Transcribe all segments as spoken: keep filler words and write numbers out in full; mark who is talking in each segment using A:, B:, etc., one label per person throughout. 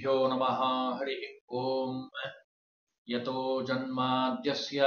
A: श्रीगुरुभ्यो नमः। हरि ओम। यतो जन्माद्यस्य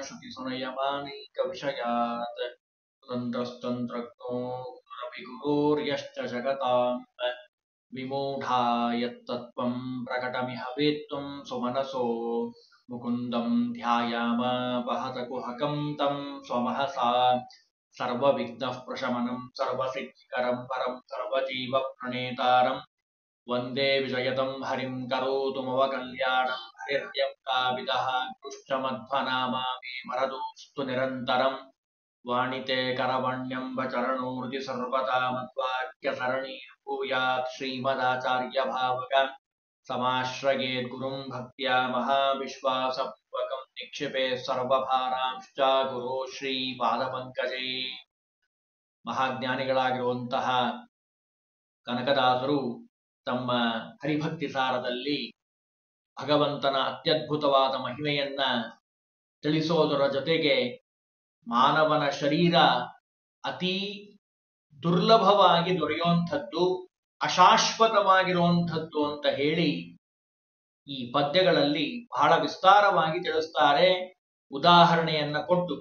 A: श्रुतिसुनयमानैकविषयात् तन्त्रस्तन्त्रज्ञो गुरुरभिगुरोर्यश्च जगताम् विमूढा यत्तत्त्वं प्रकटमिह वेत्तुं सुमनसो मुकुन्दं ध्यायाम वहतकुहकं तं स्वमहसा सर्वविघ्नः प्रशमनं सर्वसिद्धिकरं परं सर्वजीवप्रणेतारं वन्दे विजयतं हरिं करोतु मम कल्याणं। हरिर्यं काविदः कृष्णमध्वनामामि मरदोऽस्तु निरन्तरं वाणिते करवण्यं वचरणोर्धि सर्वदा मद्वाक्यसरणीः भूयात् श्रीमदाचार्यभावक समाश्रयेत् गुरुं भक्त्या महाविश्वासपूर्वकं निक्षिपे सर्वभारांश्च गुरो ಶ್ರೀಪಾದಪಂಕಜೇ। ಮಹಾಜ್ಞಾನಿಗಳಾಗಿರುವಂತಹ ಕನಕದಾಸರು ತಮ್ಮ ಹರಿಭಕ್ತಿ ಸಾರದಲ್ಲಿ ಭಗವಂತನ ಅತ್ಯದ್ಭುತವಾದ ಮಹಿಮೆಯನ್ನ ತಿಳಿಸೋದರ ಜೊತೆಗೆ ಮಾನವನ ಶರೀರ ಅತಿ ದುರ್ಲಭವಾಗಿ ದೊರೆಯುವಂಥದ್ದು, ಅಶಾಶ್ವತವಾಗಿರುವಂಥದ್ದು ಅಂತ ಹೇಳಿ ಈ ಪದ್ಯಗಳಲ್ಲಿ ಬಹಳ ವಿಸ್ತಾರವಾಗಿ ತಿಳಿಸ್ತಾರೆ. ಉದಾಹರಣೆಯನ್ನ ಕೊಟ್ಟು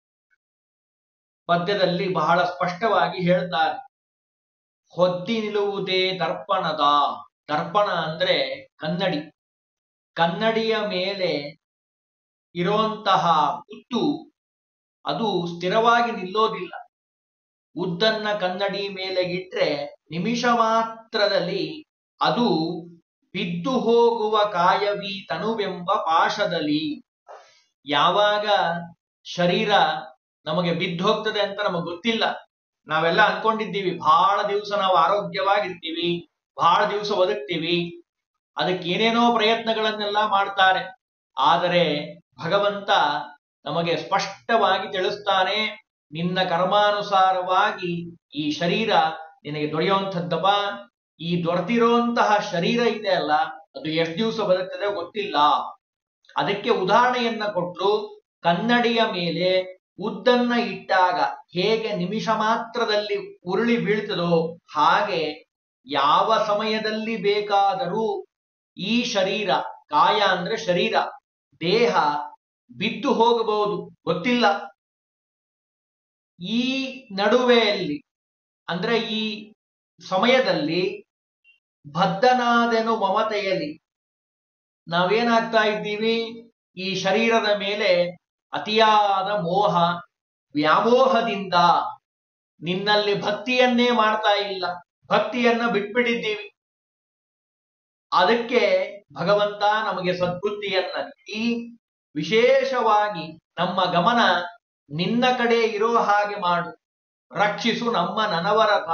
A: ಪದ್ಯದಲ್ಲಿ ಬಹಳ ಸ್ಪಷ್ಟವಾಗಿ ಹೇಳ್ತಾರೆ. ಹೊದ್ದಿ ನಿಲ್ಲುವುದೇ ದರ್ಪಣದ. ದರ್ಪಣ ಅಂದ್ರೆ ಕನ್ನಡಿ. ಕನ್ನಡಿಯ ಮೇಲೆ ಇರುವಂತಹ ಉದ್ದು ಅದು ಸ್ಥಿರವಾಗಿ ನಿಲ್ಲೋದಿಲ್ಲ. ಉದ್ದನ್ನ ಕನ್ನಡಿ ಮೇಲೆ ಇಟ್ರೆ ನಿಮಿಷ ಮಾತ್ರದಲ್ಲಿ ಅದು ಬಿದ್ದು ಹೋಗುವ ಕಾಯವಿ ತನುವೆಂಬ ಪಾಶದಲ್ಲಿ. ಯಾವಾಗ ಶರೀರ ನಮಗೆ ಬಿದ್ದು ಹೋಗ್ತದೆ ಅಂತ ನಮಗೆ ಗೊತ್ತಿಲ್ಲ. ನಾವೆಲ್ಲ ಅನ್ಕೊಂಡಿದ್ದೀವಿ ಬಹಳ ದಿವಸ ನಾವು ಆರೋಗ್ಯವಾಗಿರ್ತೀವಿ, ಬಹಳ ದಿವಸ ಬದುಕ್ತೀವಿ, ಅದಕ್ಕೆ ಏನೇನೋ ಪ್ರಯತ್ನಗಳನ್ನೆಲ್ಲ ಮಾಡ್ತಾರೆ. ಆದರೆ ಭಗವಂತ ನಮಗೆ ಸ್ಪಷ್ಟವಾಗಿ ತಿಳಿಸ್ತಾನೆ, ನಿನ್ನ ಕರ್ಮಾನುಸಾರವಾಗಿ ಈ ಶರೀರ ನಿನಗೆ ದೊರೆಯುವಂಥದ್ದಪ್ಪ. ಈ ದೊರೆತಿರುವಂತಹ ಶರೀರ ಇದೆ ಅಲ್ಲ, ಅದು ಎಷ್ಟು ದಿವಸ ಬದುಕ್ತದೆ ಗೊತ್ತಿಲ್ಲ. ಅದಕ್ಕೆ ಉದಾಹರಣೆಯನ್ನ ಕೊಟ್ಟರು. ಕನ್ನಡಿಯ ಮೇಲೆ ಉದ್ದನ್ನ ಇಟ್ಟಾಗ ಹೇಗೆ ನಿಮಿಷ ಮಾತ್ರದಲ್ಲಿ ಉರುಳಿ ಬೀಳ್ತದೋ ಹಾಗೆ ಯಾವ ಸಮಯದಲ್ಲಿ ಬೇಕಾದರೂ ಈ ಶರೀರ, ಕಾಯ ಅಂದ್ರೆ ಶರೀರ, ದೇಹ ಬಿದ್ದು ಹೋಗಬಹುದು, ಗೊತ್ತಿಲ್ಲ. ಈ ನಡುವೆಯಲ್ಲಿ ಅಂದ್ರೆ ಈ ಸಮಯದಲ್ಲಿ ಬದ್ಧನಾದೆನು ಮಮತೆಯಲ್ಲಿ ನಾವೇನಾಗ್ತಾ ಇದ್ದೀವಿ, ಈ ಶರೀರದ ಮೇಲೆ ಅತಿಯಾದ ಮೋಹ ವ್ಯಾಮೋಹದಿಂದ ನಿನ್ನಲ್ಲಿ ಭಕ್ತಿಯನ್ನೇ ಮಾಡ್ತಾ ಇಲ್ಲ, ಭಕ್ತಿಯನ್ನ ಬಿಟ್ಬಿಟ್ಟಿದ್ದೀವಿ. ಅದಕ್ಕೆ ಭಗವಂತ ನಮಗೆ ಸದ್ಬುದ್ಧಿಯನ್ನ ನೀಡಿ ವಿಶೇಷವಾಗಿ ನಮ್ಮ ಗಮನ ನಿನ್ನ ಕಡೆ ಇರೋ ಹಾಗೆ ಮಾಡು, ರಕ್ಷಿಸು ನಮ್ಮ ನನವರತ.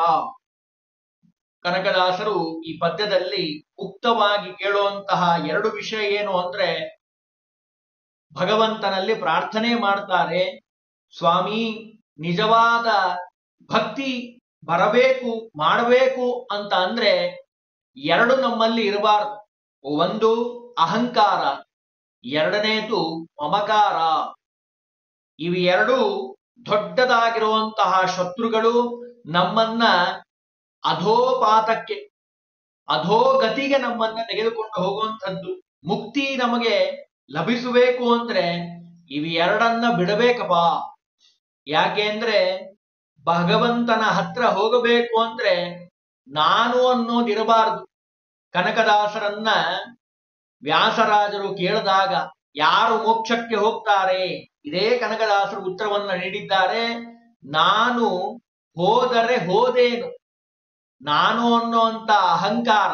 A: ಕನಕದಾಸರು ಈ ಪದ್ಯದಲ್ಲಿ ಮುಕ್ತವಾಗಿ ಕೇಳುವಂತಹ ಎರಡು ವಿಷಯ ಏನು ಅಂದ್ರೆ, ಭಗವಂತನಲ್ಲಿ ಪ್ರಾರ್ಥನೆ ಮಾಡ್ತಾರೆ, ಸ್ವಾಮಿ ನಿಜವಾದ ಭಕ್ತಿ ಬರಬೇಕು ಮಾಡಬೇಕು ಅಂತ ಅಂದ್ರೆ ಎರಡು ನಮ್ಮಲ್ಲಿ ಇರಬಾರದು. ಒಂದು ಅಹಂಕಾರ, ಎರಡನೇದು ಮಮಕಾರ. ಇವು ಎರಡು ದೊಡ್ಡದಾಗಿರುವಂತಹ ಶತ್ರುಗಳು. ನಮ್ಮನ್ನ ಅಧೋಪಾತಕ್ಕೆ, ಅಧೋಗತಿಗೆ ನಮ್ಮನ್ನ ತೆಗೆದುಕೊಂಡು ಹೋಗುವಂಥದ್ದು. ಮುಕ್ತಿ ನಮಗೆ ಲಭಿಸಬೇಕು ಅಂದ್ರೆ ಇವು ಎರಡನ್ನ ಬಿಡಬೇಕಪ್ಪ. ಯಾಕೆ ಅಂದ್ರೆ ಭಗವಂತನ ಹತ್ರ ಹೋಗಬೇಕು ಅಂದ್ರೆ ನಾನು ಅನ್ನೋದಿರಬಾರದು. ಕನಕದಾಸರನ್ನ ವ್ಯಾಸರಾಜರು ಕೇಳಿದಾಗ ಯಾರು ಮೋಕ್ಷಕ್ಕೆ ಹೋಗ್ತಾರೆ, ಇದೇ ಕನಕದಾಸರು ಉತ್ತರವನ್ನ ನೀಡಿದ್ದಾರೆ. ನಾನು ಹೋದರೆ ಹೋದೇನು, ನಾನು ಅನ್ನುವಂಥ ಅಹಂಕಾರ,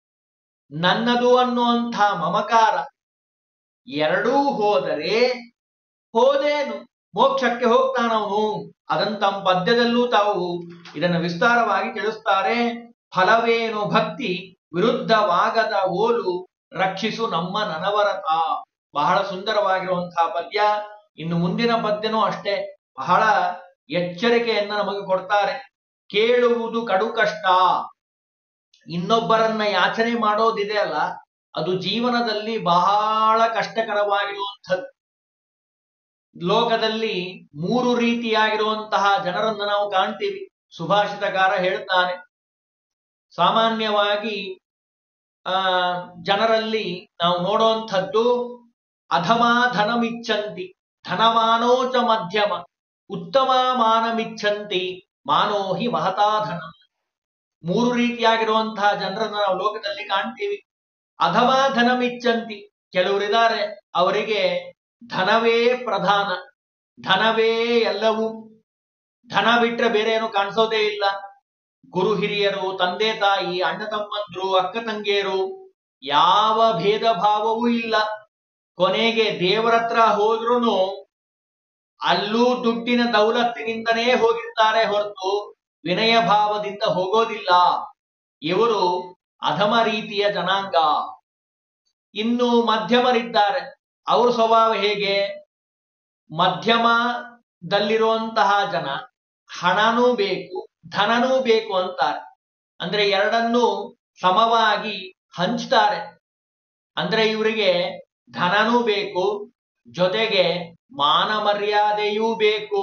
A: ನನ್ನದು ಅನ್ನುವಂಥ ಮಮಕಾರ ಎರಡೂ ಹೋದರೆ ಹೋದೇನು, ಮೋಕ್ಷಕ್ಕೆ ಹೋಗ್ತಾನವನು. ಅದಂತ ಪದ್ಯದಲ್ಲೂ ತಾವು ಇದನ್ನು ವಿಸ್ತಾರವಾಗಿ ತಿಳಿಸ್ತಾರೆ. ಫಲವೇನು ಭಕ್ತಿ ವಿರುದ್ಧವಾಗದ ಓಲು ರಕ್ಷಿಸು ನಮ್ಮ ನನವರತ. ಬಹಳ ಸುಂದರವಾಗಿರುವಂತಹ ಪದ್ಯ. ಇನ್ನು ಮುಂದಿನ ಪದ್ಯನೂ ಅಷ್ಟೇ ಬಹಳ ಎಚ್ಚರಿಕೆಯನ್ನ ನಮಗೆ ಕೊಡ್ತಾರೆ. ಕೇಳುವುದು ಕಡು ಕಷ್ಟ. ಇನ್ನೊಬ್ಬರನ್ನ ಯಾಚನೆ ಮಾಡೋದಿದೆ ಅಲ್ಲ, ಅದು ಜೀವನದಲ್ಲಿ ಬಹಳ ಕಷ್ಟಕರವಾಗಿರುವಂಥದ್ದು. ಲೋಕದಲ್ಲಿ ಮೂರು ರೀತಿಯಾಗಿರುವಂತಹ ಜನರನ್ನು ನಾವು ಕಾಣ್ತೀವಿ. ಸುಭಾಷಿತಕಾರ ಹೇಳ್ತಾನೆ, ಸಾಮಾನ್ಯವಾಗಿ ಆ ಜನರಲ್ಲಿ ನಾವು ನೋಡುವಂಥದ್ದು ಅಧಮ ಧನಮಿಚ್ಛಂತಿ ಧನಮಾನೋಚ ಮಧ್ಯಮ ಉತ್ತಮ ಮಾನಮಿಚ್ಛಂತಿ ಮಾನೋಹಿ ಮಹತಾ ಧನ. ಮೂರು ರೀತಿಯಾಗಿರುವಂತಹ ಜನರನ್ನು ನಾವು ಲೋಕದಲ್ಲಿ ಕಾಣ್ತೀವಿ. ಅಧಮ ಧನಮಿಚ್ಛಂತಿ, ಕೆಲವರಿದ್ದಾರೆ ಅವರಿಗೆ ಧನವೇ ಪ್ರಧಾನ, ಧನವೇ ಎಲ್ಲವೂ, ಧನ ಬಿಟ್ರೆ ಬೇರೆ ಏನು ಕಾಣಿಸೋದೇ ಇಲ್ಲ. ಗುರು ಹಿರಿಯರು, ತಂದೆ ತಾಯಿ, ಅಣ್ಣ ತಮ್ಮಂದ್ರು, ಅಕ್ಕ ತಂಗಿಯರು, ಯಾವ ಭೇದ ಭಾವವೂ ಇಲ್ಲ. ಕೊನೆಗೆ ದೇವರ ಹತ್ರ ಹೋದ್ರೂ ಅಲ್ಲೂ ದುಡ್ಡಿನ ದೌಲತ್ತಿನಿಂದನೇ ಹೋಗಿರ್ತಾರೆ ಹೊರತು ವಿನಯ ಭಾವದಿಂದ ಹೋಗೋದಿಲ್ಲ. ಇವರು ಅಧಮ ರೀತಿಯ ಜನಾಂಗ. ಇನ್ನು ಮಧ್ಯಮರಿದ್ದಾರೆ. ಅವ್ರ ಸ್ವಭಾವ ಹೇಗೆ? ಮಧ್ಯಮದಲ್ಲಿರುವಂತಹ ಜನ ಹಣನೂ ಬೇಕು ಧನನೂ ಬೇಕು ಅಂತಾರೆ. ಅಂದ್ರೆ ಎರಡನ್ನೂ ಸಮವಾಗಿ ಹಂಚ್ತಾರೆ. ಅಂದ್ರೆ ಇವರಿಗೆ ಧನನೂ ಬೇಕು, ಜೊತೆಗೆ ಮಾನ ಮರ್ಯಾದೆಯೂ ಬೇಕು.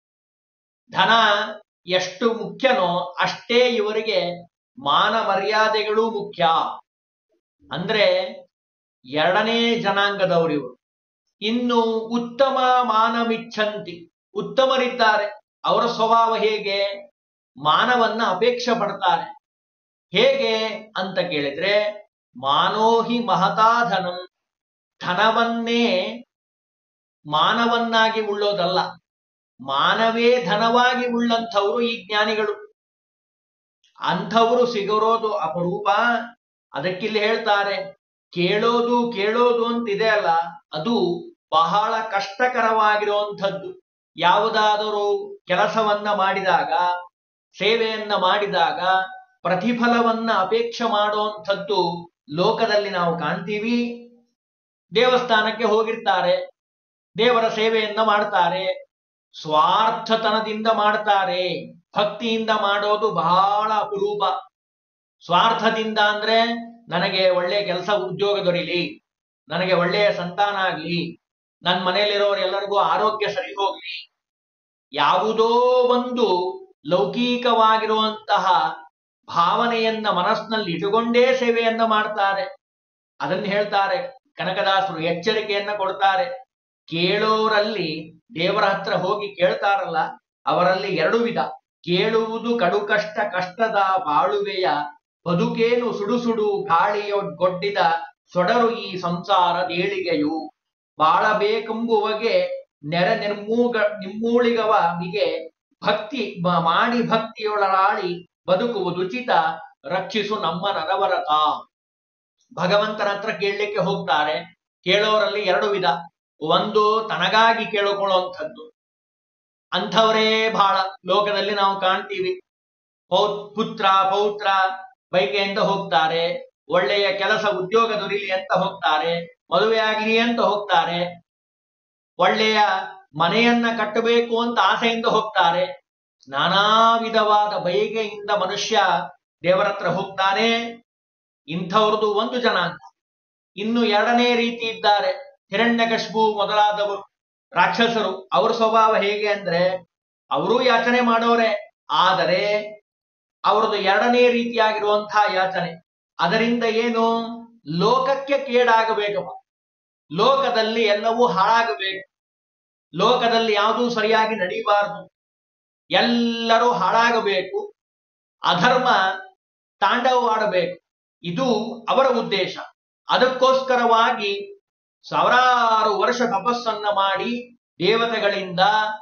A: ಧನ ಎಷ್ಟು ಮುಖ್ಯನೋ ಅಷ್ಟೇ ಇವರಿಗೆ ಮಾನ ಮರ್ಯಾದೆಗಳು ಮುಖ್ಯ. ಅಂದ್ರೆ ಎರಡನೇ ಜನಾಂಗದವರಿವರು. ಇನ್ನು ಉತ್ತಮ ಮಾನಮಿಚ್ಛಂತಿ, ಉತ್ತಮರಿದ್ದಾರೆ. ಅವರ ಸ್ವಭಾವ ಹೇಗೆ? ಮಾನವನ್ನ ಅಪೇಕ್ಷೆ ಪಡ್ತಾರೆ. ಹೇಗೆ ಅಂತ ಕೇಳಿದ್ರೆ, ಮಾನೋಹಿ ಮಹತಾ ಧನಂ, ಧನವನ್ನೇ ಮಾನವನ್ನಾಗಿ ಉಳ್ಳೋದಲ್ಲ, ಮಾನವೇ ಧನವಾಗಿ ಉಳ್ಳಂಥವ್ರು ಈ ಜ್ಞಾನಿಗಳು. ಅಂಥವರು ಸಿಗರೋದು ಅಪರೂಪ. ಅದಕ್ಕಿಲ್ಲಿ ಹೇಳ್ತಾರೆ, ಕೇಳೋದು ಕೇಳೋದು ಅಂತಿದೆ ಅಲ್ಲ, ಅದು ಬಹಳ ಕಷ್ಟಕರವಾಗಿರುವಂಥದ್ದು. ಯಾವುದಾದರೂ ಕೆಲಸವನ್ನ ಮಾಡಿದಾಗ, ಸೇವೆಯನ್ನ ಮಾಡಿದಾಗ ಪ್ರತಿಫಲವನ್ನ ಅಪೇಕ್ಷೆ ಮಾಡುವಂಥದ್ದು ಲೋಕದಲ್ಲಿ ನಾವು ಕಾಣ್ತೀವಿ. ದೇವಸ್ಥಾನಕ್ಕೆ ಹೋಗಿರ್ತಾರೆ, ದೇವರ ಸೇವೆಯನ್ನ ಮಾಡ್ತಾರೆ, ಸ್ವಾರ್ಥತನದಿಂದ ಮಾಡ್ತಾರೆ. ಭಕ್ತಿಯಿಂದ ಮಾಡೋದು ಬಹಳ ಅಪರೂಪ. ಸ್ವಾರ್ಥದಿಂದ ಅಂದ್ರೆ ನನಗೆ ಒಳ್ಳೆ ಕೆಲಸ ಉದ್ಯೋಗ ದೊರೀಲಿ, ನನಗೆ ಒಳ್ಳೆಯ ಸಂತಾನ ಆಗ್ಲಿ, ನನ್ನ ಮನೆಯಲ್ಲಿರೋರೆಲ್ಲರಿಗೂ ಆರೋಗ್ಯ ಸರಿ ಹೋಗ್ಲಿ, ಯಾವುದೋ ಒಂದು ಲೌಕಿಕವಾಗಿರುವಂತಹ ಭಾವನೆಯನ್ನ ಮನಸ್ಸಿನಲ್ಲಿ ಇಟ್ಟುಕೊಂಡೇ ಸೇವೆಯನ್ನ ಮಾಡ್ತಾರೆ. ಅದನ್ನು ಹೇಳ್ತಾರೆ ಕನಕದಾಸರು, ಎಚ್ಚರಿಕೆಯನ್ನ ಕೊಡ್ತಾರೆ. ಕೇಳೋರಲ್ಲಿ ದೇವರ ಹತ್ರ ಹೋಗಿ ಕೇಳ್ತಾರಲ್ಲ, ಅವರಲ್ಲಿ ಎರಡು ವಿಧ. ಕೇಳುವುದು ಕಡು ಕಷ್ಟ ಕಷ್ಟದ ಬಾಳುವೆಯ ಬದುಕೇನು ಸುಡು ಸುಡು ಗಾಳಿಯೊಡ್ಡಿದ ಸೊಡರು ಈ ಸಂಸಾರ ದೇಳಿಗೆಯು ಬಾಳಬೇಕೆಂಬುವಗೆ ನೆರೆ ನಿರ್ಮೂಗ ನಿಮ್ಮೂಳಿಗವ ಮಿಗೆ ಭಕ್ತಿ ಮಾಡಿ ಭಕ್ತಿಯೊಳಲಾಳಿ ಬದುಕುವುದುಚಿತ ರಕ್ಷಿಸು ನಮ್ಮ ನರವರತ. ಭಗವಂತನ ಹತ್ರ ಕೇಳಲಿಕ್ಕೆ ಹೋಗ್ತಾರೆ. ಕೇಳೋರಲ್ಲಿ ಎರಡು ವಿಧ. ಒಂದು ತನಗಾಗಿ ಕೇಳಿಕೊಳ್ಳುವಂಥದ್ದು, ಅಂಥವರೇ ಬಹಳ ಲೋಕದಲ್ಲಿ ನಾವು ಕಾಣ್ತೀವಿ. ಪೌ ಪುತ್ರ ಪೌತ್ರ ಬೈಕೆಯಿಂದ ಹೋಗ್ತಾರೆ, ಒಳ್ಳೆಯ ಕೆಲಸ ಉದ್ಯೋಗ ದೊರೀಲಿ ಅಂತ ಹೋಗ್ತಾರೆ, ಮದುವೆ ಆಗ್ಲಿ ಅಂತ ಹೋಗ್ತಾರೆ, ಒಳ್ಳೆಯ ಮನೆಯನ್ನ ಕಟ್ಟಬೇಕು ಅಂತ ಆಸೆಯಿಂದ ಹೋಗ್ತಾರೆ. ನಾನಾ ವಿಧವಾದ ಬಯಕೆಯಿಂದ ಮನುಷ್ಯ ದೇವರ ಹತ್ರ ಹೋಗ್ತಾನೆ. ಇಂಥವ್ರದ್ದು ಒಂದು ಜನಾಂಗ. ಇನ್ನು ಎರಡನೇ ರೀತಿ ಇದ್ದಾರೆ, ಹಿರಣ್ಯಕಶಿಪು ಮೊದಲಾದವರು, ರಾಕ್ಷಸರು. ಅವ್ರ ಸ್ವಭಾವ ಹೇಗೆ ಅಂದ್ರೆ, ಅವರೂ ಯಾಚನೆ ಮಾಡೋರೆ, ಆದರೆ ಅವ್ರದ್ದು ಎರಡನೇ ರೀತಿಯಾಗಿರುವಂತಹ ಯಾಚನೆ. ಅದರಿಂದ ಏನು? ಲೋಕಕ್ಕೆ ಕೇಡಾಗಬೇಕಪ್ಪ, ಲೋಕದಲ್ಲಿ ಎಲ್ಲವೂ ಹಾಳಾಗಬೇಕು, ಲೋಕದಲ್ಲಿ ಯಾವುದೂ ಸರಿಯಾಗಿ ನಡೀಬಾರದು, ಎಲ್ಲರೂ ಹಾಳಾಗಬೇಕು, ಅಧರ್ಮ ತಾಂಡವವಾಡಬೇಕು. ಇದು ಅವರ ಉದ್ದೇಶ. ಅದಕ್ಕೋಸ್ಕರವಾಗಿ ಸಾವಿರಾರು ವರ್ಷ ತಪಸ್ಸನ್ನ ಮಾಡಿ ದೇವತೆಗಳಿಂದ,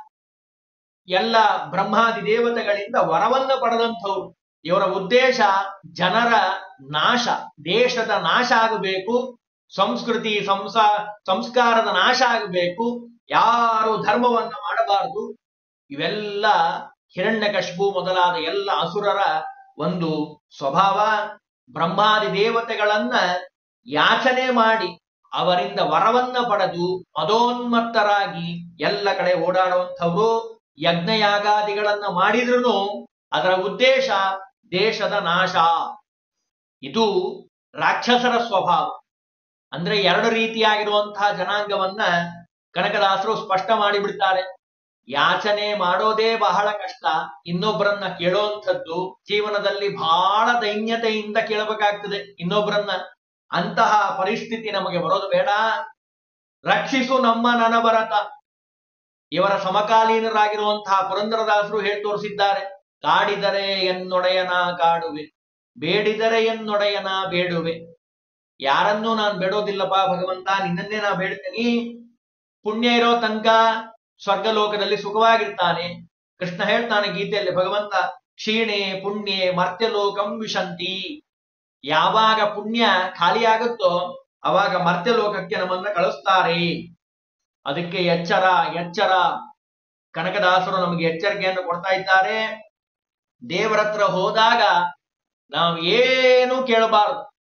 A: ಎಲ್ಲ ಬ್ರಹ್ಮಾದಿ ದೇವತೆಗಳಿಂದ ವರವನ್ನ ಪಡೆದಂಥವ್ರು. ಇವರ ಉದ್ದೇಶ ಜನರ ನಾಶ, ದೇಶದ ನಾಶ ಆಗಬೇಕು, ಸಂಸ್ಕೃತಿ ಸಂಸಾ ಸಂಸ್ಕಾರದ ನಾಶ ಆಗಬೇಕು, ಯಾರು ಧರ್ಮವನ್ನ ಮಾಡಬಾರದು. ಇವೆಲ್ಲ ಹಿರಣ್ಯಕಶಿಪು ಮೊದಲಾದ ಎಲ್ಲ ಅಸುರರ ಒಂದು ಸ್ವಭಾವ. ಬ್ರಹ್ಮಾದಿ ದೇವತೆಗಳನ್ನ ಯಾಚನೆ ಮಾಡಿ ಅವರಿಂದ ವರವನ್ನ ಪಡೆದು ಮದೋನ್ಮತ್ತರಾಗಿ ಎಲ್ಲ ಕಡೆ ಓಡಾಡುವಂಥವ್ರು. ಯಜ್ಞಯಾಗಾದಿಗಳನ್ನ ಮಾಡಿದ್ರು ಅದರ ಉದ್ದೇಶ ದೇಶದ ನಾಶ. ಇದು ರಾಕ್ಷಸರ ಸ್ವಭಾವ. ಅಂದ್ರೆ ಎರಡು ರೀತಿಯಾಗಿರುವಂತಹ ಜನಾಂಗವನ್ನ ಕನಕದಾಸರು ಸ್ಪಷ್ಟ ಮಾಡಿಬಿಡ್ತಾರೆ. ಯಾಚನೆ ಮಾಡೋದೇ ಬಹಳ ಕಷ್ಟ, ಇನ್ನೊಬ್ಬರನ್ನ ಕೇಳೋಂಥದ್ದು ಜೀವನದಲ್ಲಿ ಬಹಳ ದೈನ್ಯತೆಯಿಂದ ಕೇಳಬೇಕಾಗ್ತದೆ ಇನ್ನೊಬ್ಬರನ್ನ. ಅಂತಹ ಪರಿಸ್ಥಿತಿ ನಮಗೆ ಬರೋದು ಬೇಡ. ರಕ್ಷಿಸು ನಮ್ಮ ನನಭರತ. ಇವರ ಸಮಕಾಲೀನರಾಗಿರುವಂತಹ ಪುರಂದರದಾಸರು ಹೇಳಿ ತೋರಿಸಿದ್ದಾರೆ. ಕಾಡಿದರೆ ಎನ್ನೊಡೆಯನ ಕಾಡುವೆ, ಬೇಡಿದರೆ ಎನ್ನೊಡೆಯನ ಬೇಡುವೆ. ಯಾರನ್ನೂ ನಾನು ಬೇಡೋದಿಲ್ಲಪ್ಪ ಭಗವಂತ, ನಿನ್ನನ್ನೇ ನಾ ಬೇಡ್ತೀನಿ. ಪುಣ್ಯ ಇರೋ ತನಕ ಸ್ವರ್ಗಲೋಕದಲ್ಲಿ ಸುಖವಾಗಿರ್ತಾನೆ. ಕೃಷ್ಣ ಹೇಳ್ತಾನೆ ಗೀತೆಯಲ್ಲಿ, ಭಗವಂತ ಕ್ಷೀಣೆ ಪುಣ್ಯೆ ಮರ್ತ್ಯಲೋಕಂ ವಿಶಂತಿ. ಯಾವಾಗ ಪುಣ್ಯ ಖಾಲಿ ಆಗುತ್ತೋ ಅವಾಗ ಮರ್ತ್ಯಲೋಕಕ್ಕೆ ನಮ್ಮನ್ನ ಕಳಿಸ್ತಾರೆ. ಅದಕ್ಕೆ ಎಚ್ಚರ ಎಚ್ಚರ. ಕನಕದಾಸರು ನಮಗೆ ಎಚ್ಚರಿಕೆಯನ್ನು ಕೊಡ್ತಾ ಇದ್ದಾರೆ. ದೇವರ ಹತ್ರ ಹೋದಾಗ ನಾವು ಏನು ಕೇಳಬಾರದು.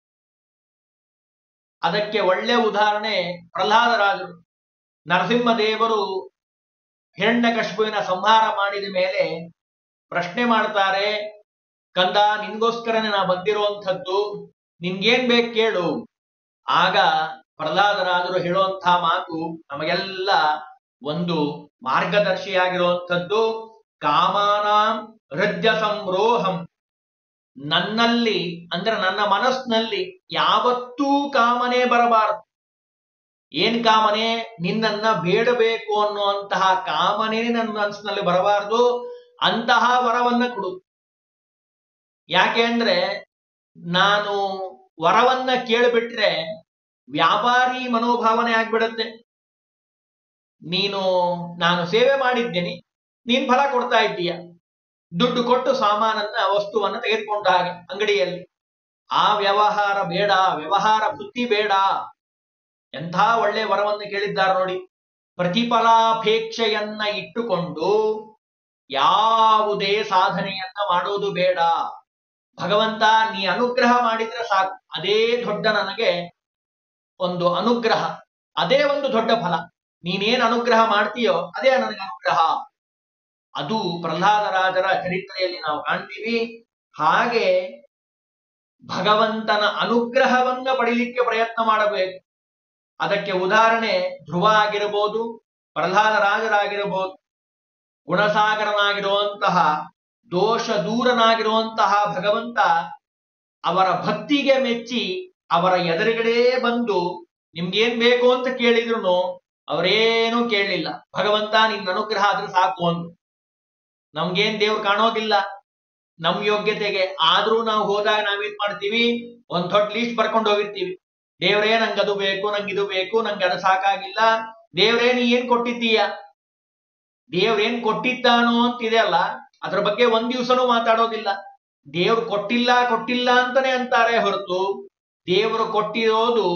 A: ಅದಕ್ಕೆ ಒಳ್ಳೆ ಉದಾಹರಣೆ ಪ್ರಹ್ಲಾದರಾಜರು. ನರಸಿಂಹದೇವರು ಹಿರಣ್ಯಕಶಿಪುವಿನ ಸಂಹಾರ ಮಾಡಿದ ಮೇಲೆ ಪ್ರಶ್ನೆ ಮಾಡ್ತಾರೆ, ಕಂದ ನಿನ್ಗೋಸ್ಕರನೇ ನಾ ಬಂದಿರುವಂಥದ್ದು, ನಿನ್ಗೇನ್ ಬೇಕು ಕೇಳು. ಆಗ ಪ್ರಹ್ಲಾದರಾಜರು ಹೇಳುವಂತಹ ಮಾತು ನಮಗೆಲ್ಲ ಒಂದು ಮಾರ್ಗದರ್ಶಿಯಾಗಿರುವಂಥದ್ದು. ಕಾಮಾನಾಂ ಹೃದಯ ಸಂರೋಹಂ. ನನ್ನಲ್ಲಿ ಅಂದ್ರೆ ನನ್ನ ಮನಸ್ಸಿನಲ್ಲಿ ಯಾವತ್ತೂ ಕಾಮನೆ ಬರಬಾರದು. ಏನ್ ಕಾಮನೆ? ನಿನ್ನನ್ನ ಬೇಡಬೇಕು ಅನ್ನುವಂತಹ ಕಾಮನೆ ನನ್ನ ಮನಸ್ಸಿನಲ್ಲಿ ಬರಬಾರದು. ಅಂತಹ ವರವನ್ನ ಕೊಡು. ಯಾಕೆ ಅಂದ್ರೆ ನಾನು ವರವನ್ನ ಕೇಳಿಬಿಟ್ರೆ ವ್ಯಾಪಾರಿ ಮನೋಭಾವನೆ ಆಗ್ಬಿಡತ್ತೆ. ನೀನು ನಾನು ಸೇವೆ ಮಾಡಿದ್ದೇನೆ, ನೀನ್ ಫಲ ಕೊಡ್ತಾ ಇದ್ದೀಯ. ದುಡ್ಡು ಕೊಟ್ಟು ಸಾಮಾನನ್ನ ವಸ್ತುವನ್ನ ತೆಗೆದುಕೊಂಡ ಹಾಗೆ ಅಂಗಡಿಯಲ್ಲಿ. ಆ ವ್ಯವಹಾರ ಬೇಡ, ವ್ಯವಹಾರ ಬುದ್ಧಿ ಬೇಡ. ಎಂಥ ಒಳ್ಳೆ ವರವನ್ನು ಕೇಳಿದ್ದಾರೆ ನೋಡಿ. ಪ್ರತಿಫಲಾಪೇಕ್ಷೆಯನ್ನ ಇಟ್ಟುಕೊಂಡು ಯಾವುದೇ ಸಾಧನೆಯನ್ನ ಮಾಡೋದು ಬೇಡ. ಭಗವಂತ ನೀ ಅನುಗ್ರಹ ಮಾಡಿದ್ರೆ ಸಾಕು, ಅದೇ ದೊಡ್ಡ ನನಗೆ ಒಂದು ಅನುಗ್ರಹ, ಅದೇ ಒಂದು ದೊಡ್ಡ ಫಲ. ನೀನೇನ್ ಅನುಗ್ರಹ ಮಾಡ್ತೀಯೋ ಅದೇ ನನಗೆ ಅನುಗ್ರಹ. ಅದು ಪ್ರಹ್ಲಾದರಾಜರ ಚರಿತ್ರೆಯಲ್ಲಿ ನಾವು ಕಾಣ್ತೀವಿ. ಹಾಗೆ ಭಗವಂತನ ಅನುಗ್ರಹವನ್ನ ಪಡಿಲಿಕ್ಕೆ ಪ್ರಯತ್ನ ಮಾಡಬೇಕು. ಅದಕ್ಕೆ ಉದಾಹರಣೆ ಧ್ರುವ ಆಗಿರಬಹುದು, ಪ್ರಹ್ಲಾದರಾಜರಾಗಿರಬಹುದು. ಗುಣಸಾಗರನಾಗಿರುವಂತಹ, ದೋಷ ದೂರನಾಗಿರುವಂತಹ ಭಗವಂತ ಅವರ ಭಕ್ತಿಗೆ ಮೆಚ್ಚಿ ಅವರ ಎದುರುಗಡೆ ಬಂದು ನಿಮ್ಗೇನ್ ಬೇಕು ಅಂತ ಕೇಳಿದ್ರು ಅವರೇನು ಕೇಳಲಿಲ್ಲ. ಭಗವಂತ ನಿನ್ನ ಅನುಗ್ರಹ ಆದ್ರೆ ಸಾಕು ಅಂದ್ರು. ನಮ್ಗೇನ್ ದೇವ್ರು ಕಾಣೋದಿಲ್ಲ ನಮ್ ಯೋಗ್ಯತೆಗೆ. ಆದ್ರೂ ನಾವು ಹೋದಾಗ ನಾವೇನ್ ಮಾಡ್ತೀವಿ, ಒಂದ್ ದೊಡ್ಡ ಲೀಸ್ಟ್ ಬರ್ಕೊಂಡು ಹೋಗಿರ್ತೀವಿ. ದೇವ್ರೇ ನಂಗೆ ಅದು ಬೇಕು, ನಂಗಿದು ಬೇಕು, ನಂಗೆ ಅದು ಸಾಕಾಗಿಲ್ಲ. ದೇವ್ರೇ ನೀ ಏನ್ ಕೊಟ್ಟಿದ್ದೀಯ? ದೇವ್ರೇನ್ ಕೊಟ್ಟಿದ್ದಾನೋ ಅಂತಿದೆ ಅಲ್ಲ, ಅದ್ರ ಬಗ್ಗೆ ಒಂದ್ ದಿವ್ಸನೂ ಮಾತಾಡೋದಿಲ್ಲ. ದೇವ್ರು ಕೊಟ್ಟಿಲ್ಲ ಕೊಟ್ಟಿಲ್ಲ ಅಂತಾನೆ ಅಂತಾರೆ ಹೊರತು ದೇವರು ಕೊಟ್ಟಿರೋದು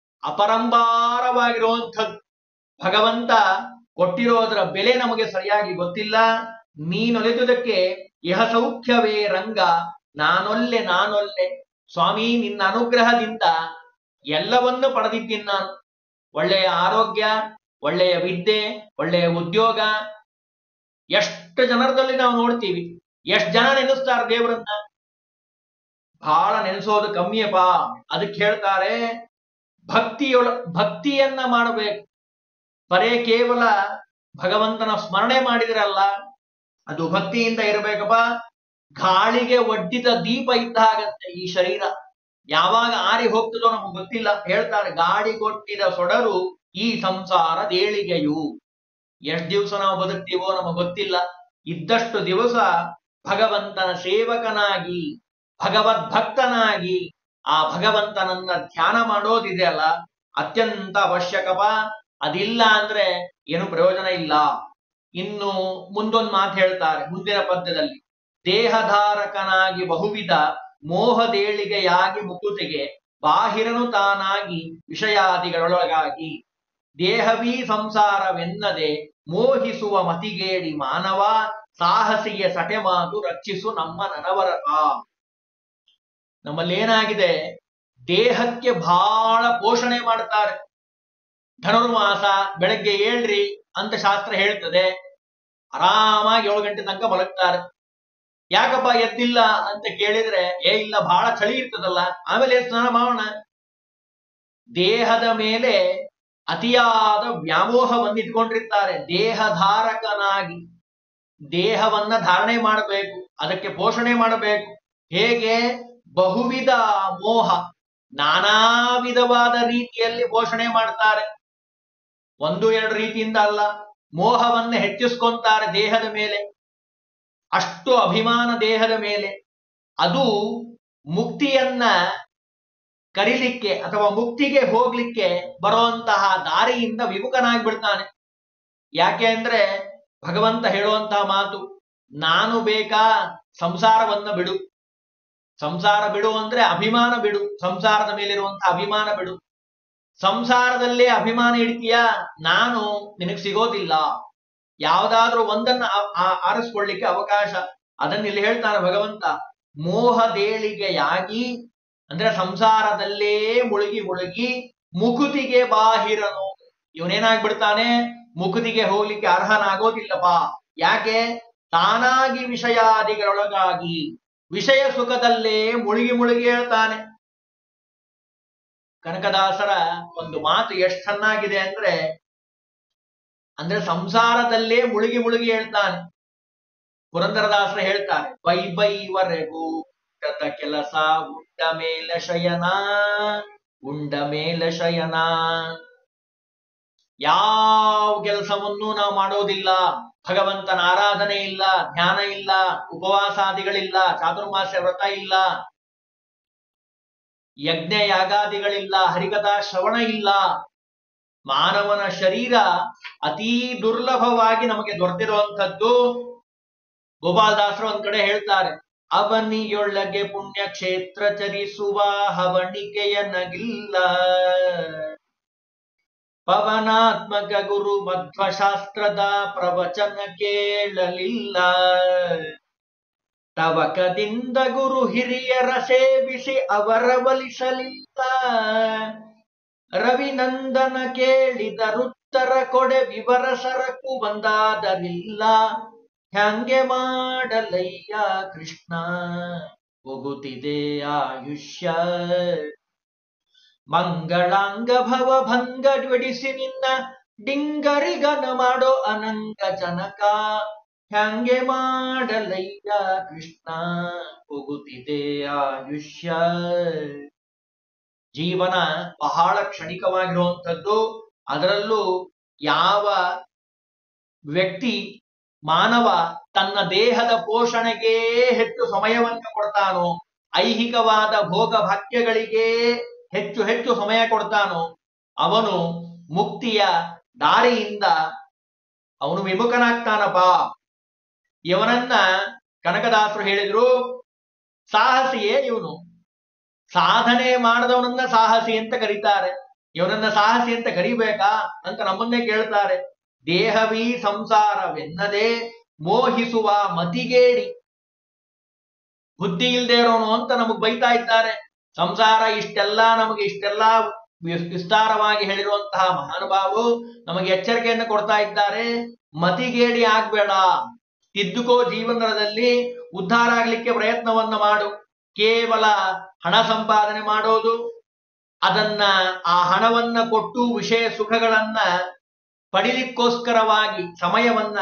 A: ಅಪರಂಪಾರವಾಗಿರುವಂಥದ್ದು. ಭಗವಂತ ಕೊಟ್ಟಿರೋದ್ರ ಬೆಲೆ ನಮಗೆ ಸರಿಯಾಗಿ ಗೊತ್ತಿಲ್ಲ. ನೀನೊಲಿದುದಕ್ಕೆ ಇಹ ಸೌಖ್ಯವೇ ರಂಗ, ನಾನೊಲ್ಲೆ ನಾನೊಲ್ಲೆ. ಸ್ವಾಮಿ ನಿನ್ನ ಅನುಗ್ರಹದಿಂದ ಎಲ್ಲವನ್ನು ಪಡೆದಿದ್ದೀನಿ ನಾನು. ಒಳ್ಳೆಯ ಆರೋಗ್ಯ, ಒಳ್ಳೆಯ ವಿದ್ಯೆ, ಒಳ್ಳೆಯ ಉದ್ಯೋಗ. ಎಷ್ಟು ಜನರದಲ್ಲಿ ನಾವು ನೋಡ್ತೀವಿ, ಎಷ್ಟು ಜನ ನೆನೆಸ್ತಾರೆ ದೇವರನ್ನ? ಬಹಳ ನೆನೆಸೋದು ಕಮ್ಮಿಯಪ್ಪ. ಅದಕ್ಕೆ ಹೇಳ್ತಾರೆ ಭಕ್ತಿಯೊಳ ಭಕ್ತಿಯನ್ನ ಮಾಡಬೇಕು. ಬರೇ ಕೇವಲ ಭಗವಂತನ ಸ್ಮರಣೆ ಮಾಡಿದ್ರಲ್ಲ, ಅದು ಭಕ್ತಿಯಿಂದ ಇರಬೇಕಪ್ಪ. ಗಾಳಿಗೆ ಒಡ್ಡಿದ ದೀಪ ಇದ್ದಾಗಂತೆ ಈ ಶರೀರ. ಯಾವಾಗ ಆರಿ ಹೋಗ್ತದೋ ನಮಗೆ ಗೊತ್ತಿಲ್ಲ. ಹೇಳ್ತಾರೆ ಗಾಳಿಗೊಟ್ಟಿದ ಸೊಡರು ಈ ಸಂಸಾರ ದೇಳಿಗೆಯು. ಎಷ್ಟ್ ದಿವಸ ನಾವು ಬದುಕ್ತೀವೋ ನಮಗೆ ಗೊತ್ತಿಲ್ಲ. ಇದ್ದಷ್ಟು ದಿವಸ ಭಗವಂತನ ಸೇವಕನಾಗಿ, ಭಗವದ್ಭಕ್ತನಾಗಿ ಆ ಭಗವಂತನನ್ನ ಧ್ಯಾನ ಮಾಡೋದಿದೆ ಅಲ್ಲ, ಅತ್ಯಂತ ಅವಶ್ಯಕಪ. ಅದಿಲ್ಲ ಅಂದ್ರೆ ಏನು ಪ್ರಯೋಜನ ಇಲ್ಲ. ಇನ್ನು ಮುಂದೊಂದು ಮಾತು ಹೇಳ್ತಾರೆ ಮುಂದಿನ ಪದ್ಯದಲ್ಲಿ, ದೇಹಧಾರಕನಾಗಿ ಬಹುವಿಧ ಮೋಹದೇಳಿಗೆಯಾಗಿ ಮುಕುತಿಗೆ ಬಾಹಿರನು ತಾನಾಗಿ ವಿಷಯಾದಿಗಳೊಳಗಾಗಿ. ದೇಹವೀ ಸಂಸಾರವೆನ್ನದೆ ಮೋಹಿಸುವ ಮತಿಗೇಡಿ ಮಾನವ, ಸಾಹಸಿಯ ಸಟೆ ಮಾತು ರಕ್ಷಿಸು ನಮ್ಮ ನನವರತ. ನಮ್ಮಲ್ಲಿ ಏನಾಗಿದೆ, ದೇಹಕ್ಕೆ ಬಹಳ ಪೋಷಣೆ ಮಾಡ್ತಾರೆ. ಧನುರ್ಮಾಸ ಬೆಳಗ್ಗೆ ಏಳ್ರಿ ಅಂತ ಶಾಸ್ತ್ರ ಹೇಳ್ತದೆ. ಆರಾಮಾಗಿ ಏಳು ಗಂಟೆ ತನಕ ಮಲಗ್ತಾರೆ. ಯಾಕಪ್ಪ ಎದ್ದಿಲ್ಲ ಅಂತ ಕೇಳಿದ್ರೆ, ಏ ಇಲ್ಲ ಬಹಳ ಚಳಿ ಇರ್ತದಲ್ಲ, ಆಮೇಲೆ ಸ್ನಾನ ಮಾಡೋಣ. ದೇಹದ ಮೇಲೆ ಅತಿಯಾದ ವ್ಯಾಮೋಹವನ್ನು ಇಟ್ಕೊಂಡಿರ್ತಾರೆ. ದೇಹಧಾರಕನಾಗಿ ದೇಹವನ್ನ ಧಾರಣೆ ಮಾಡಬೇಕು, ಅದಕ್ಕೆ ಪೋಷಣೆ ಮಾಡಬೇಕು. ಹೇಗೆ? ಬಹುವಿಧ ಮೋಹ, ನಾನಾ ವಿಧವಾದ ರೀತಿಯಲ್ಲಿ ಪೋಷಣೆ ಮಾಡ್ತಾರೆ. ಒಂದು ಎರಡು ರೀತಿಯಿಂದ ಅಲ್ಲ, ಮೋಹವನ್ನು ಹೆಚ್ಚಿಸ್ಕೊಂತಾರೆ ದೇಹದ ಮೇಲೆ, ಅಷ್ಟು ಅಭಿಮಾನ ದೇಹದ ಮೇಲೆ. ಅದು ಮುಕ್ತಿಯನ್ನ ಕರಿಲಿಕ್ಕೆ ಅಥವಾ ಮುಕ್ತಿಗೆ ಹೋಗ್ಲಿಕ್ಕೆ ಬರುವಂತಹ ದಾರಿಯಿಂದ ವಿಮುಖನಾಗ್ಬಿಡ್ತಾನೆ. ಯಾಕೆ ಅಂದ್ರೆ ಭಗವಂತ ಹೇಳುವಂತಹ ಮಾತು, ನಾನು ಬೇಕಾ, ಸಂಸಾರವನ್ನ ಬಿಡು. ಸಂಸಾರ ಬಿಡು ಅಂದ್ರೆ ಅಭಿಮಾನ ಬಿಡು, ಸಂಸಾರದ ಮೇಲಿರುವಂತಹ ಅಭಿಮಾನ ಬಿಡು. ಸಂಸಾರದಲ್ಲೇ ಅಭಿಮಾನ ಇಡ್ತೀಯ, ನಾನು ನಿನಗೆ ಸಿಗೋದಿಲ್ಲ. ಯಾವುದಾದ್ರೂ ಒಂದನ್ನ ಆರಿಸ್ಕೊಳ್ಳಿಕ್ಕೆ ಅವಕಾಶ. ಅದನ್ನ ಇಲ್ಲಿ ಹೇಳ್ತಾನೆ ಭಗವಂತ, ಮೋಹದೇಳಿಗೆಯಾಗಿ ಅಂದ್ರೆ ಸಂಸಾರದಲ್ಲೇ ಮುಳುಗಿ ಮುಳುಗಿ ಮುಕುತಿಗೆ ಬಾಹಿರನು. ಇವನೇನಾಗ್ಬಿಡ್ತಾನೆ, ಮುಕುತಿಗೆ ಹೋಗ್ಲಿಕ್ಕೆ ಅರ್ಹನಾಗೋದಿಲ್ಲಪ್ಪ. ಯಾಕೆ? ತಾನಾಗಿ ವಿಷಯಾದಿಗಳೊಳಗಾಗಿ ವಿಷಯ ಸುಖದಲ್ಲೇ ಮುಳುಗಿ ಮುಳುಗಿ ಹೇಳ್ತಾನೆ. ಕನಕದಾಸರ ಒಂದು ಮಾತು ಎಷ್ಟು ಚೆನ್ನಾಗಿದೆ ಅಂದ್ರೆ ಅಂದ್ರೆ ಸಂಸಾರದಲ್ಲೇ ಮುಳುಗಿ ಮುಳುಗಿ ಹೇಳ್ತಾನೆ. ಪುರಂದರದಾಸರು ಹೇಳ್ತಾರೆ, ಬೈ ಬೈವರೆಗೂ ಕೆಲಸ ಉಂಡ ಮೇಲ ಶಯನ, ಉಂಡ ಮೇಲ ಶಯನ. ಯಾವ ಕೆಲಸವನ್ನೂ ನಾವು ಮಾಡೋದಿಲ್ಲ. ಭಗವಂತನ ಆರಾಧನೆ ಇಲ್ಲ, ಧ್ಯಾನ ಇಲ್ಲ, ಉಪವಾಸಾದಿಗಳಿಲ್ಲ, ಚಾತುರ್ಮಾಸ್ಯ ವ್ರತ ಇಲ್ಲ, ಯಜ್ಞ ಯಾಗಾದಿಗಳಿಲ್ಲ, ಹರಿಕಥಾ ಶ್ರವಣ ಇಲ್ಲ. ಮಾನವನ ಶರೀರ ಅತೀ ದುರ್ಲಭವಾಗಿ ನಮಗೆ ದೊರೆತಿರುವಂಥದ್ದು. ಗೋಪಾಲದಾಸರು ಒಂದ್ ಕಡೆ ಹೇಳ್ತಾರೆ, ಅವನಿಯೊಳಗೆ ಪುಣ್ಯಕ್ಷೇತ್ರ ಚರಿಸುವ ಹವಣಿಕೆಯ ನಗಿಲ್ಲ, ಪವನಾತ್ಮಕ ಗುರು ಮಧ್ವಶಾಸ್ತ್ರದ ಪ್ರವಚನ ಕೇಳಲಿಲ್ಲ, ತವಕದಿಂದ ಗುರು ಹಿರಿಯರ ಸೇವಿಸಿ ಅವರ ಒಲಿಸಲಿಲ್ಲ, ರವಿನಂದನ ಕೇಳಿದರುತ್ತರ ಕೊಡೆ ವಿವರ ಸರಕು ಬಂದಾದರಿಲ್ಲ, ಹ್ಯಾಂಗೆ ಮಾಡಲಯ್ಯ ಕೃಷ್ಣ ಹೋಗುತ್ತಿದೆ ಆಯುಷ್ಯ, ಮಂಗಳಾಂಗ ಭವ ಭಂಗ ಡ್ವಡಿಸಿ ನಿನ್ನ ಡಿಂಗರಿಗನ ಮಾಡೋ ಅನಂಗ ಜನಕ, ಹ್ಯಾಂಗೆ ಮಾಡಲಯ್ಯ ಕೃಷ್ಣ ಹೋಗುತ್ತಿದೆ ಆಯುಷ್ಯ. ಜೀವನ ಬಹಳ ಕ್ಷಣಿಕವಾಗಿರುವಂಥದ್ದು. ಅದರಲ್ಲೂ ಯಾವ ವ್ಯಕ್ತಿ ಮಾನವ ತನ್ನ ದೇಹದ ಪೋಷಣೆಗೆ ಹೆಚ್ಚು ಸಮಯವನ್ನು ಕೊಡ್ತಾನೋ, ಐಹಿಕವಾದ ಭೋಗ ಭಾಗ್ಯಗಳಿಗೆ ಹೆಚ್ಚು ಹೆಚ್ಚು ಸಮಯ ಕೊಡ್ತಾನೋ, ಅವನು ಮುಕ್ತಿಯ ದಾರಿಯಿಂದ ಅವನು ವಿಮುಖನಾಗ್ತಾನಪ್ಪ. ಇವನನ್ನ ಕನಕದಾಸರು ಹೇಳಿದ್ರು, ಸಾಹಸಿಯೇ ಇವನು. ಸಾಧನೆ ಮಾಡದವನನ್ನ ಸಾಹಸಿ ಅಂತ ಕರೀತಾರೆ. ಇವನನ್ನ ಸಾಹಸಿ ಅಂತ ಕರಿಬೇಕಾ ಅಂತ ನಮ್ಮನ್ನೇ ಕೇಳ್ತಾರೆ. ದೇಹವೀ ಸಂಸಾರವೆನ್ನದೆ ಮೋಹಿಸುವ ಮತಿಗೇಡಿ, ಬುದ್ಧಿ ಇಲ್ದೇ ಇರೋನು ಅಂತ ನಮಗ್ ಬೈತಾ ಇದ್ದಾರೆ. ಸಂಸಾರ ಇಷ್ಟೆಲ್ಲ ನಮಗೆ ಇಷ್ಟೆಲ್ಲ ವಿಸ್ತಾರವಾಗಿ ಹೇಳಿರುವಂತಹ ಮಹಾನುಭಾವರು ನಮಗೆ ಎಚ್ಚರಿಕೆಯನ್ನು ಕೊಡ್ತಾ ಇದ್ದಾರೆ. ಮತಿಗೇಡಿ ಆಗ್ಬೇಡ, ತಿದ್ದುಕೋ, ಜೀವನದಲ್ಲಿ ಉದ್ಧಾರ ಆಗ್ಲಿಕ್ಕೆ ಪ್ರಯತ್ನವನ್ನ ಮಾಡು. ಕೇವಲ ಹಣ ಸಂಪಾದನೆ ಮಾಡೋದು, ಅದನ್ನ ಆ ಹಣವನ್ನ ಕೊಟ್ಟು ವಿಷಯ ಸುಖಗಳನ್ನ ಪಡಿಲಿಕ್ಕೋಸ್ಕರವಾಗಿ ಸಮಯವನ್ನ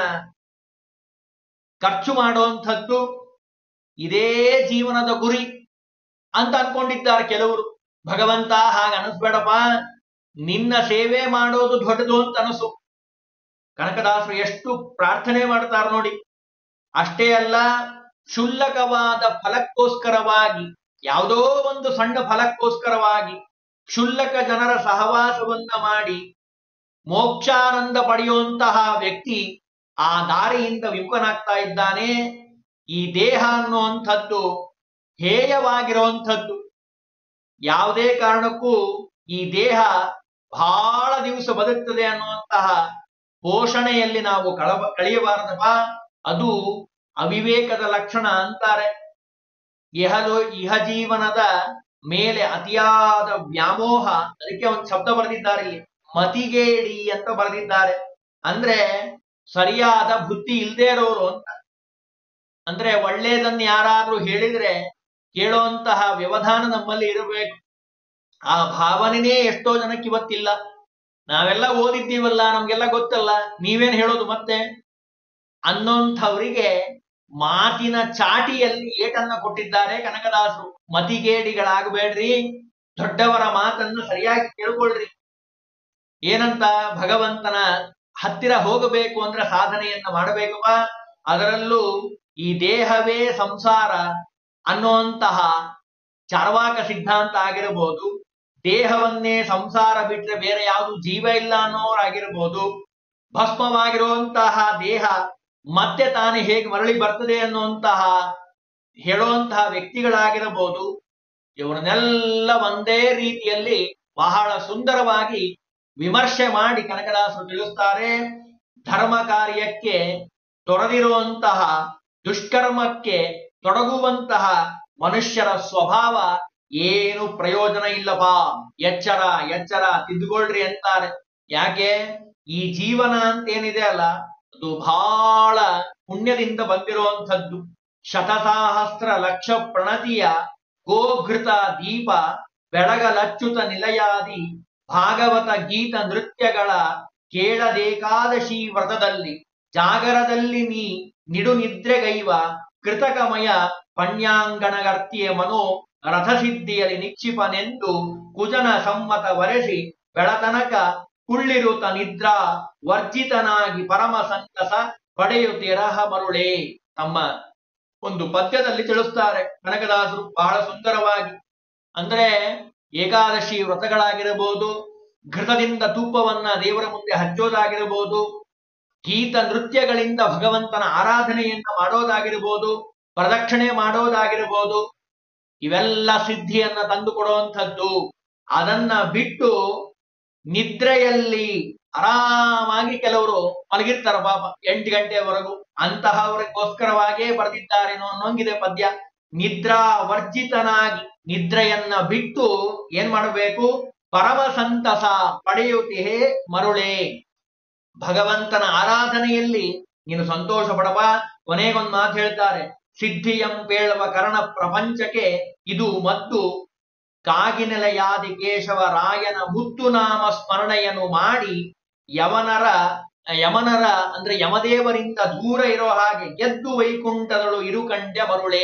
A: ಖರ್ಚು ಮಾಡುವಂಥದ್ದು, ಇದೇ ಜೀವನದ ಗುರಿ ಅಂತ ಅನ್ಕೊಂಡಿದ್ದಾರೆ ಕೆಲವರು. ಭಗವಂತ ಹಾಗೆ ಅನಿಸ್ಬೇಡಪ್ಪ, ನಿನ್ನ ಸೇವೆ ಮಾಡೋದು ದೊಡ್ಡದು ಅಂತ ಅನಸು. ಕನಕದಾಸರು ಎಷ್ಟು ಪ್ರಾರ್ಥನೆ ಮಾಡ್ತಾರೆ ನೋಡಿ. ಅಷ್ಟೇ ಅಲ್ಲ, ಕ್ಷುಲ್ಲಕವಾದ ಫಲಕ್ಕೋಸ್ಕರವಾಗಿ, ಯಾವುದೋ ಒಂದು ಸಣ್ಣ ಫಲಕ್ಕೋಸ್ಕರವಾಗಿ ಕ್ಷುಲ್ಲಕ ಜನರ ಸಹವಾಸವನ್ನ ಮಾಡಿ ಮೋಕ್ಷಾನಂದ ಪಡೆಯುವಂತಹ ವ್ಯಕ್ತಿ ಆ ದಾರಿಯಿಂದ ವಿಮುಖನಾಗ್ತಾ ಇದ್ದಾನೆ. ಈ ದೇಹ ಅನ್ನುವಂಥದ್ದು ಹೇಯವಾಗಿರುವಂಥದ್ದು. ಯಾವುದೇ ಕಾರಣಕ್ಕೂ ಈ ದೇಹ ಬಹಳ ದಿವಸ ಬದುಕ್ತದೆ ಅನ್ನುವಂತಹ ಪೋಷಣೆಯಲ್ಲಿ ನಾವು ಕಳಬ ಕಳೆಯಬಾರದಪ್ಪ. ಅದು ಅವಿವೇಕದ ಲಕ್ಷಣ ಅಂತಾರೆ. ಇಹಲೋ ಇಹ ಜೀವನದ ಮೇಲೆ ಅತಿಯಾದ ವ್ಯಾಮೋಹ, ಅದಕ್ಕೆ ಒಂದು ಶಬ್ದ ಬರೆದಿದ್ದಾರೆ ಇಲ್ಲಿ, ಮತಿಗೇಡಿ ಅಂತ ಬರೆದಿದ್ದಾರೆ. ಅಂದ್ರೆ ಸರಿಯಾದ ಬುದ್ಧಿ ಇಲ್ದೇ ಇರೋರು ಅಂತ. ಅಂದ್ರೆ ಒಳ್ಳೇದನ್ನ ಯಾರಾದ್ರೂ ಹೇಳಿದ್ರೆ ಕೇಳುವಂತಹ ವ್ಯವಧಾನ ನಮ್ಮಲ್ಲಿ ಇರಬೇಕು. ಆ ಭಾವನೆನೇ ಎಷ್ಟೋ ಜನಕ್ಕೆ ಇವತ್ತಿಲ್ಲ. ನಾವೆಲ್ಲ ಓದಿದ್ದೀವಲ್ಲ, ನಮ್ಗೆಲ್ಲ ಗೊತ್ತಲ್ಲ, ನೀವೇನ್ ಹೇಳೋದು ಮತ್ತೆ ಅನ್ನೋಂಥವರಿಗೆ ಮಾತಿನ ಚಾಟಿಯಲ್ಲಿ ಏಟನ್ನ ಕೊಟ್ಟಿದ್ದಾರೆ ಕನಕದಾಸರು. ಮತಿಗೇಡಿಗಳಾಗಬೇಡ್ರಿ, ದೊಡ್ಡವರ ಮಾತನ್ನು ಸರಿಯಾಗಿ ಕೇಳ್ಕೊಳ್ರಿ. ಏನಂತ? ಭಗವಂತನ ಹತ್ತಿರ ಹೋಗಬೇಕು ಅಂದ್ರೆ ಸಾಧನೆಯನ್ನ ಮಾಡಬೇಕಪ್ಪ. ಅದರಲ್ಲೂ ಈ ದೇಹವೇ ಸಂಸಾರ ಅನ್ನುವಂತಹ ಚಾರ್ವಾಕ ಸಿದ್ಧಾಂತ ಆಗಿರಬಹುದು, ದೇಹವನ್ನೇ ಸಂಸಾರ ಬಿಟ್ರೆ ಬೇರೆ ಯಾವುದು ಜೀವ ಇಲ್ಲ ಅನ್ನೋರಾಗಿರ್ಬೋದು, ಭಸ್ಮವಾಗಿರುವಂತಹ ದೇಹ ಮತ್ತೆ ತಾನೇ ಹೇಗೆ ಮರಳಿ ಬರ್ತದೆ ಅನ್ನುವಂತಹ ಹೇಳುವಂತಹ ವ್ಯಕ್ತಿಗಳಾಗಿರಬಹುದು, ಇವರನ್ನೆಲ್ಲ ಒಂದೇ ರೀತಿಯಲ್ಲಿ ಬಹಳ ಸುಂದರವಾಗಿ ವಿಮರ್ಶೆ ಮಾಡಿ ಕನಕದಾಸರು ತಿಳಿಸ್ತಾರೆ. ಧರ್ಮ ಕಾರ್ಯಕ್ಕೆ ತೊಡದಿರುವಂತಹ, ದುಷ್ಕರ್ಮಕ್ಕೆ ತೊಡಗುವಂತಹ ಮನುಷ್ಯರ ಸ್ವಭಾವ ಏನು ಪ್ರಯೋಜನ ಇಲ್ಲಪ್ಪ, ಎಚ್ಚರ ಎಚ್ಚರ ತಿದ್ದುಕೊಳ್ರಿ ಅಂತಾರೆ. ಯಾಕೆ? ಈ ಜೀವನ ಅಂತೇನಿದೆ ಅಲ್ಲ, ಅದು ಬಹಳ ಪುಣ್ಯದಿಂದ ಬಂದಿರುವಂಥದ್ದು. ಶತಸಾಹಸ್ರ ಲಕ್ಷ ಪ್ರಣತಿಯ ಗೋಘೃತ ದೀಪ ಬೆಳಗಲಚ್ಚುತ ನಿಲಯಾದಿ ಭಾಗವತ ಗೀತ ನೃತ್ಯಗಳ ಕೇಳದೇಕಾದಶಿ ವ್ರತದಲ್ಲಿ ಜಾಗರದಲ್ಲಿ ನೀ ನಿಡು ನಿದ್ರೆಗೈವ ಕೃತಕಮಯ ಪಣ್ಯಾಂಗಣಗರ್ತಿಯ ಮನೋ ರಥಸಿದ್ಧಿಯಲ್ಲಿ ನಿಕ್ಷಿಪನೆಂದು ಕುಜನ ಸಮ್ಮತ ವರೆಸಿ ಬೆಳತನಕ ಕುಳ್ಳಿರುತ ನಿದ್ರಾ ವರ್ಜಿತನಾಗಿ ಪರಮ ಸಂತಸ ಪಡೆಯುತ್ತಿರಹ ಮರುಳೇ. ತಮ್ಮ ಒಂದು ಪದ್ಯದಲ್ಲಿ ತಿಳಿಸ್ತಾರೆ ಕನಕದಾಸರು ಬಹಳ ಸುಂದರವಾಗಿ. ಅಂದ್ರೆ ಏಕಾದಶಿ ವ್ರತಗಳಾಗಿರಬಹುದು, ಘೃತದಿಂದ ತುಪ್ಪವನ್ನ ದೇವರ ಮುಂದೆ ಹಚ್ಚೋದಾಗಿರಬಹುದು, ಗೀತ ನೃತ್ಯಗಳಿಂದ ಭಗವಂತನ ಆರಾಧನೆಯನ್ನ ಮಾಡೋದಾಗಿರ್ಬೋದು, ಪ್ರದಕ್ಷಿಣೆ ಮಾಡೋದಾಗಿರ್ಬೋದು, ಇವೆಲ್ಲ ಸಿದ್ಧಿಯನ್ನ ತಂದು ಕೊಡುವಂಥದ್ದು. ಅದನ್ನ ಬಿಟ್ಟು ನಿದ್ರೆಯಲ್ಲಿ ಆರಾಮಾಗಿ ಕೆಲವರು ಮಲಗಿರ್ತಾರ ಪಾಪ ಎಂಟು ಗಂಟೆವರೆಗೂ. ಅಂತಹವರಿಗೋಸ್ಕರವಾಗೇ ಬರೆದಿದ್ದಾರೇನೋ ಅನ್ನೋಂಗಿದೆ ಪದ್ಯ. ನಿದ್ರಾ ವರ್ಜಿತನಾಗಿ ನಿದ್ರೆಯನ್ನ ಬಿಟ್ಟು ಏನ್ ಮಾಡಬೇಕು? ಪರಮ ಸಂತಸ ಪಡೆಯುತ್ತಿಹೇ ಮರುಳೇ, ಭಗವಂತನ ಆರಾಧನೆಯಲ್ಲಿ ನೀನು ಸಂತೋಷ ಪಡಬ. ಕೊನೆಗೊಂದು ಮಾತು ಹೇಳ್ತಾರೆ, ಸಿದ್ಧಿಯಂ ಪೇಳುವ ಕರ್ಣ ಪ್ರಪಂಚಕ್ಕೆ ಇದು ಮದ್ದು ಕಾಗಿನೆಲೆಯಾದಿ ಕೇಶವ ರಾಯನ ಮುತ್ತು ನಾಮ ಸ್ಮರಣೆಯನ್ನು ಮಾಡಿ ಯವನರ ಯಮನರ ಅಂದ್ರೆ ಯಮದೇವರಿಂದ ದೂರ ಇರೋ ಹಾಗೆ ಗೆದ್ದು ವೈಕುಂಠದಳು ಇರುಕಂಡ್ಯ ಮರುಳೇ.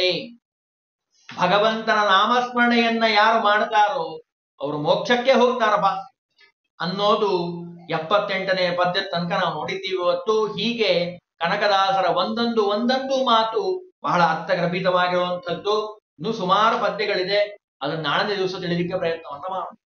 A: ಭಗವಂತನ ನಾಮಸ್ಮರಣೆಯನ್ನ ಯಾರು ಮಾಡ್ತಾರೋ ಅವರು ಮೋಕ್ಷಕ್ಕೆ ಹೋಗ್ತಾರಪ್ಪ ಅನ್ನೋದು ಎಪ್ಪತ್ತೆಂಟನೇ ಪದ್ಯದ ತನಕ ನಾವು ನೋಡಿದ್ದೀವಿ ಇವತ್ತು. ಹೀಗೆ ಕನಕದಾಸರ ಒಂದೊಂದು ಒಂದೊಂದು ಮಾತು ಬಹಳ ಅರ್ಥಗರ್ಭಿತವಾಗಿರುವಂಥದ್ದು. ಇನ್ನು ಸುಮಾರು ಪದ್ಯಗಳಿದೆ, ಅದನ್ನ ನಾಳನೇ ದಿವಸ ತಿಳಿಲಿಕ್ಕೆ ಪ್ರಯತ್ನವನ್ನ ಮಾಡೋಣ.